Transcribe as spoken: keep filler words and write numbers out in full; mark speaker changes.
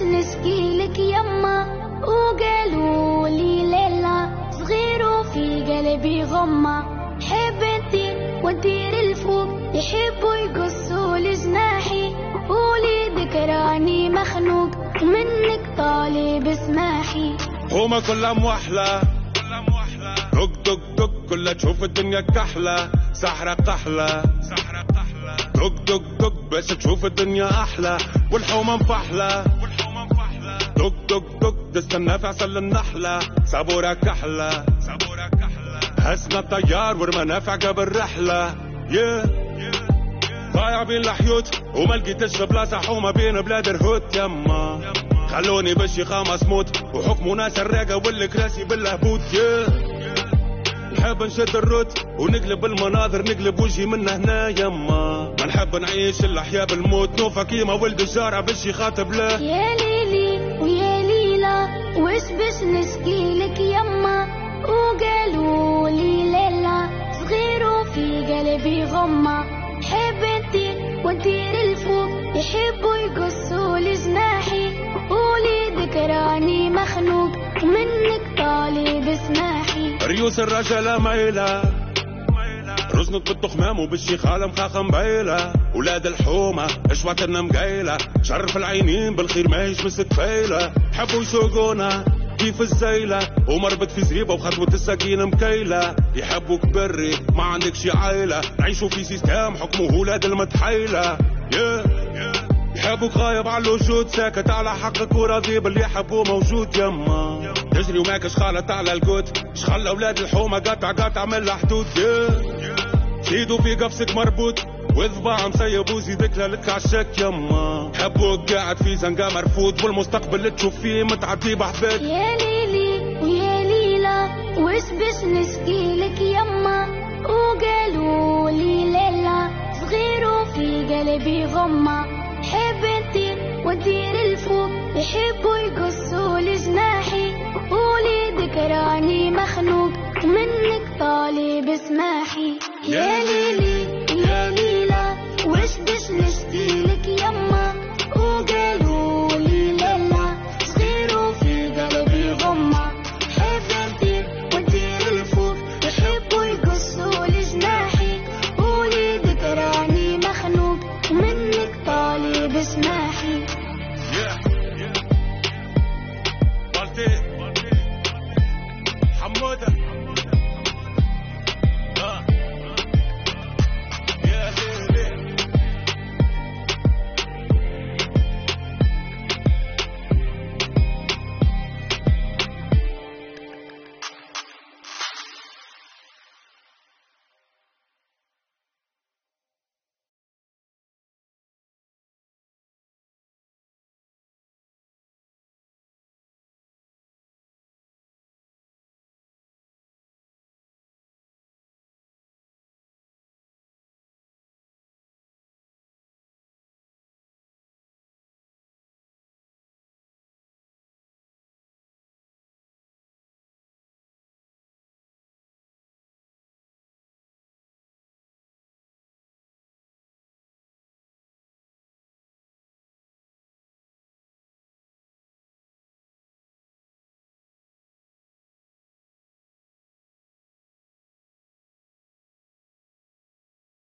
Speaker 1: نسكيلك يما وقالوا لي ليلى صغير وفي قلبي غمة حب انتي وادير الفوق يحبوا يقصوا لجناحي قولي ذكراني مخنوق منك طالب اسماحي
Speaker 2: هما كلها موحلة دق دق دق كلها تشوف الدنيا كحلة سحرة قحلة دق دق دق بس تشوف الدنيا أحلى والحومة مفحلة دق دق دق دست النافع سل النحلة صابورة كحلة هزنا الطيار والمنافع قبل رحلة yeah. ضايع بين الحيوت وما لقيتش بلاصة حومة بين بلاد الهوت يما خلوني بشي خامس موت وحكموا ناس الراقة والكراسي بالهبوط yeah. نحب نشد الروت ونقلب المناظر نقلب وجهي من هنا يما ما نحب نعيش الأحياء بالموت نوفا كيما ولد الجارع بشي خاطب له
Speaker 1: يا ليلي ويا ليلى وش بش نشكيلك يما وقالوا لي ليلى صغير وفي قلبي غمة حب انتي وادير الفوق يحبوا يقصوا لجناحي قولي ذكراني مخنوق منك طالب اسماحي
Speaker 2: ريوس الرجالة ميلة رزنط بالتخمام وبالشيخالة مخاخة مبيلة ولاد الحومة اشواتنا مقيلة شرف العينين بالخير ما هيش مسك فايلة حبوا يسوقونا كيف الزيلة ومربط في زريبة وخطوة السكينة مكيلة يحبوك بري ما عندك شي عيلة نعيشوا في سيستم حكمه ولاد المتحيلة yeah. يحبوك غايب على الوجود ساكت على حقك وراضي باللي يحبوه موجود يما تجري وماكش خالط على القوت شخل اولاد الحومة قطع قطع من الحدود زيدوا في قفصك مربوط وذباع مسيب وزيدك لك عشاك يما حبوك قاعد في زنقة مرفوض والمستقبل اللي تشوف فيه متعدي بحبك
Speaker 1: يا ليلي ويا ليلى وش بش نشكيلك يما وقالوا لي ليلى صغير وفي قلبي غمة حب انتي وادير الفوق يحبوا يقصوا لجناحي قولي ذكراني مخنوق منك طالب اسماحي يا ليلي